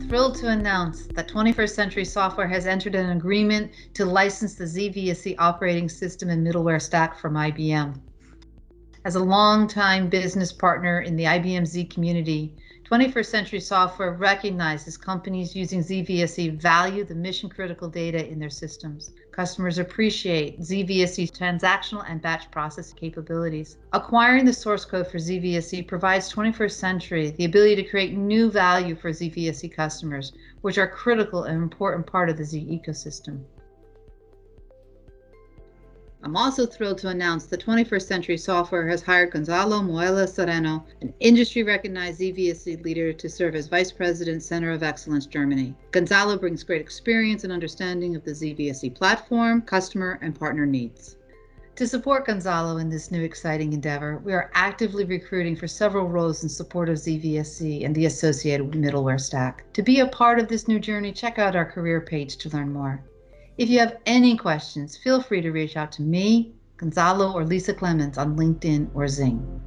thrilled to announce that 21st Century Software has entered an agreement to license the VSE operating system and middleware stack from IBM. As a longtime business partner in the IBM Z community, 21st Century Software recognizes companies using ZVSE value the mission-critical data in their systems. Customers appreciate ZVSE's transactional and batch process capabilities. Acquiring the source code for ZVSE provides 21st Century the ability to create new value for ZVSE customers, which are critical and important part of the Z ecosystem. I'm also thrilled to announce that 21st Century Software has hired Gonzalo Muela Sereno, an industry-recognized ZVSE leader, to serve as Vice President, Center of Excellence, Germany. Gonzalo brings great experience and understanding of the ZVSE platform, customer, and partner needs. To support Gonzalo in this new exciting endeavor, we are actively recruiting for several roles in support of ZVSE and the associated middleware stack. To be a part of this new journey, check out our career page to learn more. If you have any questions, feel free to reach out to me, Gonzalo, or Lisa Clemens on LinkedIn or Zing.